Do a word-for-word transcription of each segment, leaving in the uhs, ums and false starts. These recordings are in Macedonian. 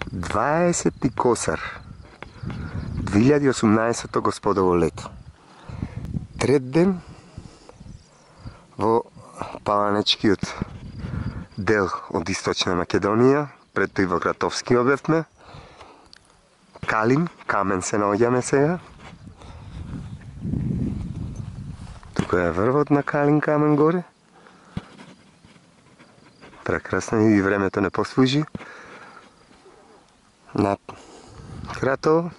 дваесети Косар две илјади и осумнаесетто господово лето. Трет ден во паланечкиот дел од Источна Македонија, пред тој во Гратовски обевме. Калин, Камен се наоѓаме сега. Тука е врвот на Калин Камен горе. Прекрасно и времето не послужи. На Гратово.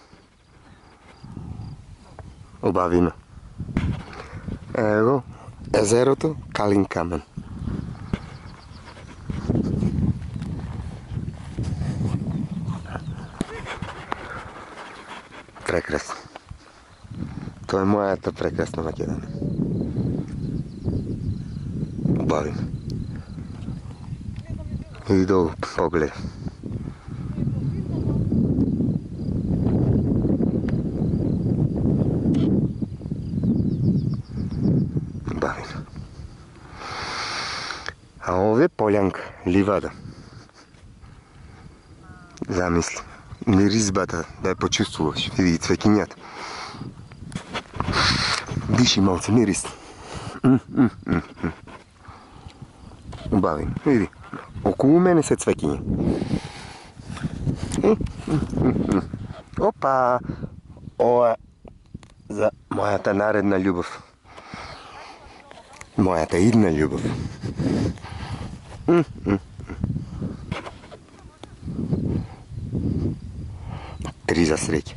Обавино. Ево езерото Калин Камен. Прекрасно. Тоа е мојата прекрасна Македонија. Убавино. И долу поглед. Убавино. А овде полјанка, ливада. Замисли. Миризбата, да ја почувствуваш, види цвеќињата. Диши малце мирис. Убавино, види. Околу мене се цвеќиња. Опа! Ова за мојата наредна љубов. Мојата идна љубов. Три за среќа.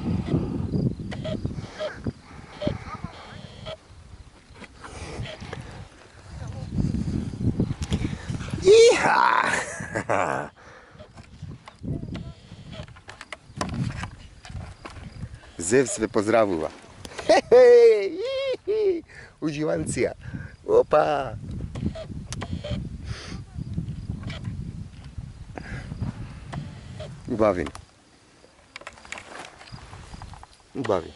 Иха! Зевс ве поздравува. Хе-хе! Уживанција. Опа! Убавино. Убави.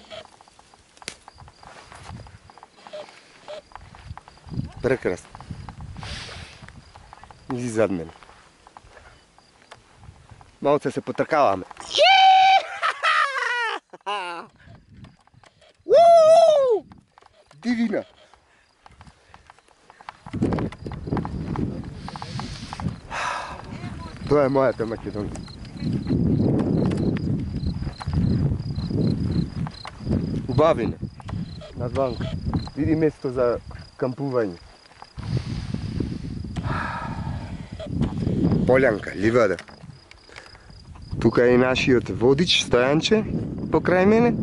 Прекрасно. Изи зад мене. Малце се потркаваме. Дивина. Тоа е мојата Македонија. Убавино. Надванка. Види место за кампување. Полјанка, ливада. Тука е нашиот водич, Стојанче, покрај мене.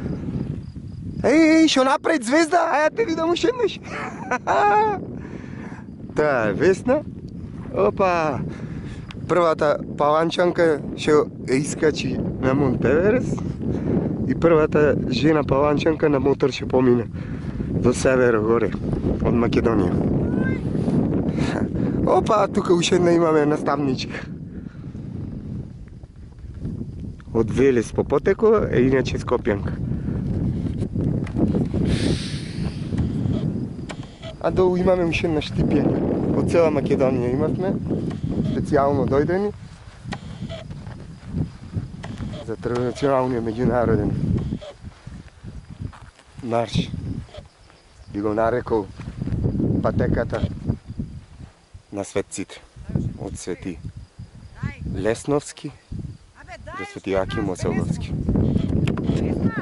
Еј, шо напред, Звезда? Ај, ја те видам ушеднеш. Таа е Весна. Опа. Првата паланчанка што искачи на Монт Еверест. И првата жена паланчанка на мотор ќе помине до северо горе од Македонија. Опа, тука уште една имаме наставничка. Од Велес по Потеко, е иначе Скопјанка. А долу имаме уште една Штипјанка. Од цела Македонија имавме, специјално дојдени за традиционалниот меѓународен марш. Би го нарекол патеката на светците. Од Свети Лесновски до Свети Јоаким Оселовски.